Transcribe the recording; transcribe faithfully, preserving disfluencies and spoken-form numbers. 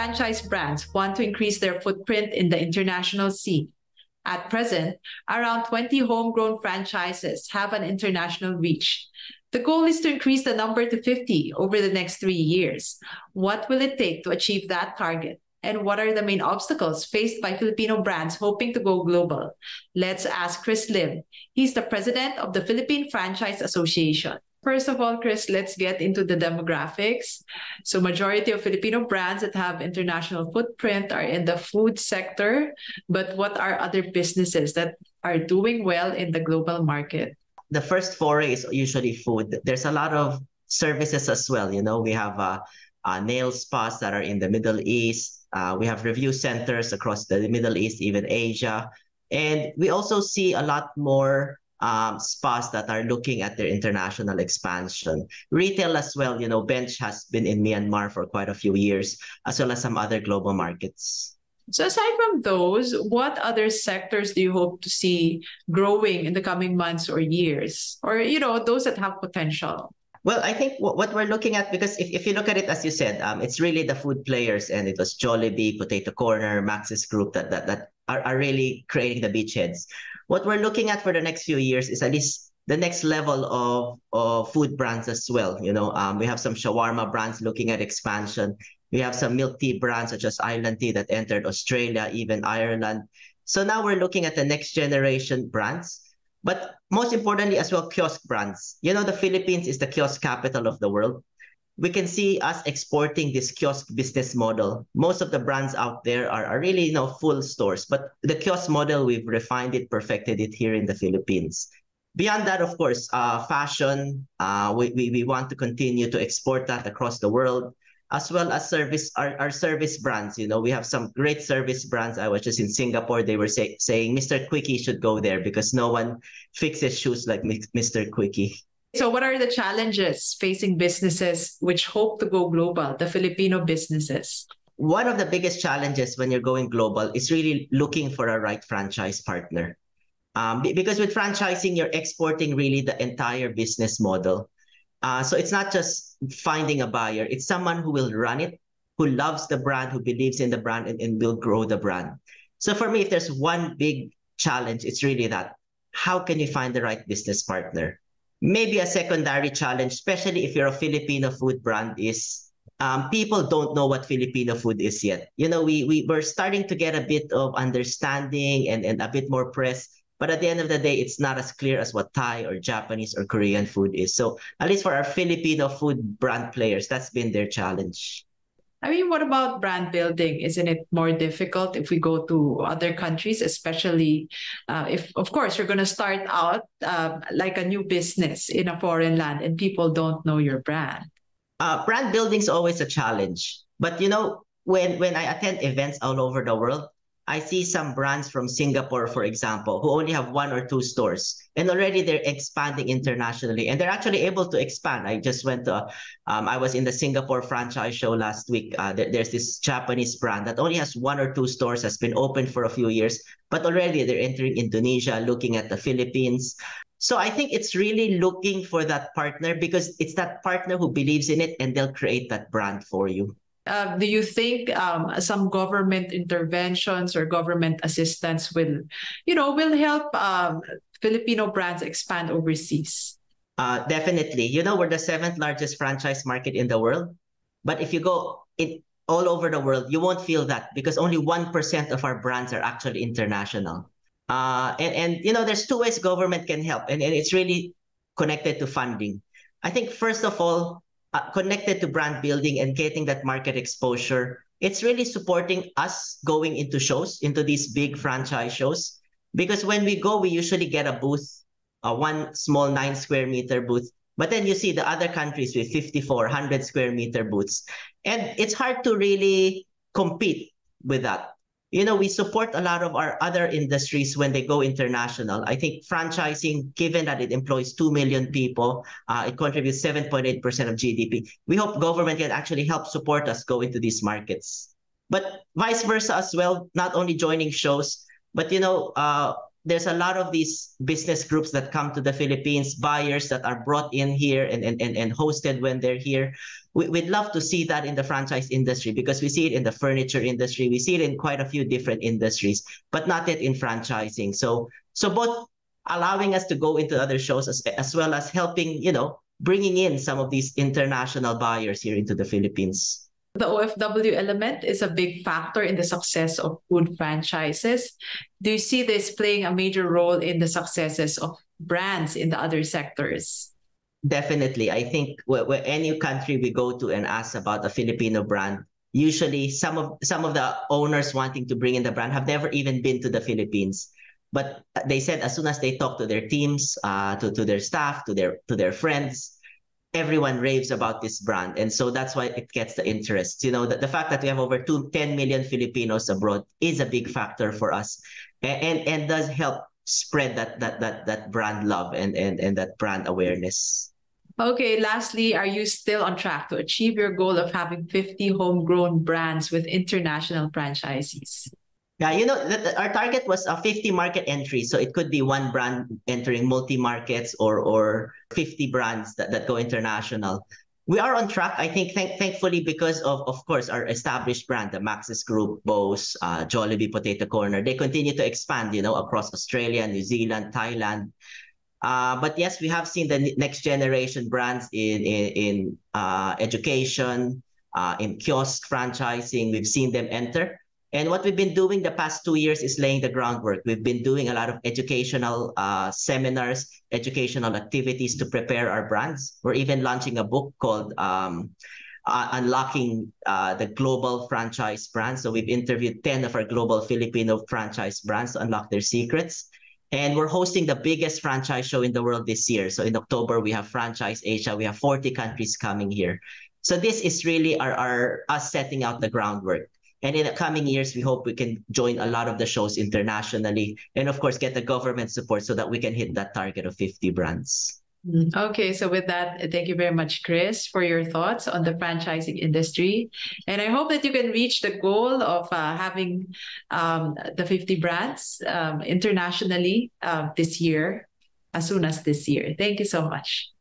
franchise brands want to increase their footprint in the international scene. At present, around twenty homegrown franchises have an international reach. The goal is to increase the number to fifty over the next three years. What will it take to achieve that target? And what are the main obstacles faced by Filipino brands hoping to go global? Let's ask Chris Lim. He's the president of the Philippine Franchise Association. First of all, Chris, let's get into the demographics. So majority of Filipino brands that have international footprint are in the food sector, but what are other businesses that are doing well in the global market? The first foray is usually food. There's a lot of services as well. You know, we have uh, uh, nail spas that are in the Middle East. Uh, we have review centers across the Middle East, even Asia. And we also see a lot more Um, spas that are looking at their international expansion. Retail as well, you know, Bench has been in Myanmar for quite a few years, as well as some other global markets. So aside from those, what other sectors do you hope to see growing in the coming months or years? Or, you know, those that have potential? Well, I think what, what we're looking at, because if, if you look at it, as you said, um, it's really the food players, and it was Jollibee, Potato Corner, Maxis Group that, that, that are, are really creating the beachheads. What we're looking at for the next few years is at least the next level of, of food brands as well. You know, um, we have some shawarma brands looking at expansion. We have some milk tea brands such as Island Tea that entered Australia, even Ireland. So now we're looking at the next generation brands. But most importantly as well, kiosk brands. You know, the Philippines is the kiosk capital of the world. We can see us exporting this kiosk business model. Most of the brands out there are, are really, you know, full stores. But the kiosk model, we've refined it, perfected it here in the Philippines. Beyond that, of course, uh, fashion, uh, we, we, we want to continue to export that across the world, as well as service, our, our service brands. You know, we have some great service brands. I was just in Singapore. They were say, saying Mister Quickie should go there because no one fixes shoes like Mister Quickie. So what are the challenges facing businesses which hope to go global, the Filipino businesses? One of the biggest challenges when you're going global is really looking for a right franchise partner. Um, because with franchising, you're exporting really the entire business model. Uh, so it's not just finding a buyer. It's someone who will run it, who loves the brand, who believes in the brand, and, and will grow the brand. So for me, if there's one big challenge, it's really that. How can you find the right business partner? Maybe a secondary challenge, especially if you're a Filipino food brand, is um, people don't know what Filipino food is yet. You know, we, we, we're starting to get a bit of understanding and, and a bit more press. But at the end of the day, it's not as clear as what Thai or Japanese or Korean food is. So at least for our Filipino food brand players, that's been their challenge. I mean, what about brand building? Isn't it more difficult if we go to other countries, especially uh, if, of course, you're going to start out uh, like a new business in a foreign land and people don't know your brand? Uh, brand building is always a challenge. But, you know, when, when I attend events all over the world, I see some brands from Singapore, for example, who only have one or two stores, and already they're expanding internationally, and they're actually able to expand. I just went to, um, I was in the Singapore franchise show last week. Uh, there, there's this Japanese brand that only has one or two stores, has been open for a few years, but already they're entering Indonesia, looking at the Philippines. So I think it's really looking for that partner, because it's that partner who believes in it, and they'll create that brand for you. Uh, do you think um, some government interventions or government assistance will, you know, will help um, Filipino brands expand overseas? Uh, definitely. You know, we're the seventh largest franchise market in the world. But if you go in all over the world, you won't feel that, because only one percent of our brands are actually international. Uh, and, and, you know, there's two ways government can help, and, and it's really connected to funding. I think, first of all, Uh, connected to brand building and getting that market exposure, it's really supporting us going into shows, into these big franchise shows. Because when we go, we usually get a booth, uh, one small nine square meter booth. But then you see the other countries with fifty-four, one hundred square meter booths. And it's hard to really compete with that. You know, we support a lot of our other industries when they go international. I think franchising, given that it employs two million people, uh, it contributes seven point eight percent of G D P. We hope government can actually help support us go into these markets. But vice versa as well, not only joining shows, but, you know, uh, there's a lot of these business groups that come to the Philippines, buyers that are brought in here and, and, and, and hosted when they're here. We, we'd love to see that in the franchise industry because we see it in the furniture industry. We see it in quite a few different industries, but not yet in franchising. So, so both allowing us to go into other shows as, as well as helping, you know, bringing in some of these international buyers here into the Philippines. The O F W element is a big factor in the success of food franchises. Do you see this playing a major role in the successes of brands in the other sectors? Definitely. I think where, where any country we go to and ask about a Filipino brand, usually some of some of the owners wanting to bring in the brand have never even been to the Philippines. But they said as soon as they talk to their teams, uh, to, to their staff, to their to their friends, everyone raves about this brand. And so that's why it gets the interest. You know, the, the fact that we have over two, ten million Filipinos abroad is a big factor for us and, and, and does help spread that that that that brand love and, and, and that brand awareness. Okay, lastly, are you still on track to achieve your goal of having fifty homegrown brands with international franchisees? Yeah, you know, the, the, our target was a fifty market entry. So it could be one brand entering multi-markets or or fifty brands that, that go international. We are on track, I think, thank, thankfully, because of, of course, our established brand, the Maxis Group, Bose, uh, Jollibee Potato Corner. They continue to expand, you know, across Australia, New Zealand, Thailand. Uh, but yes, we have seen the next generation brands in, in, in uh, education, uh, in kiosk franchising. We've seen them enter. And what we've been doing the past two years is laying the groundwork. We've been doing a lot of educational uh, seminars, educational activities to prepare our brands. We're even launching a book called um, uh, Unlocking uh, the Global Franchise Brands. So we've interviewed ten of our global Filipino franchise brands to unlock their secrets. And we're hosting the biggest franchise show in the world this year. So in October, we have Franchise Asia. We have forty countries coming here. So this is really our, our us setting out the groundwork. And in the coming years, we hope we can join a lot of the shows internationally and, of course, get the government support so that we can hit that target of fifty brands. Okay, so with that, thank you very much, Chris, for your thoughts on the franchising industry. And I hope that you can reach the goal of uh, having um, the fifty brands um, internationally uh, this year, as soon as this year. Thank you so much.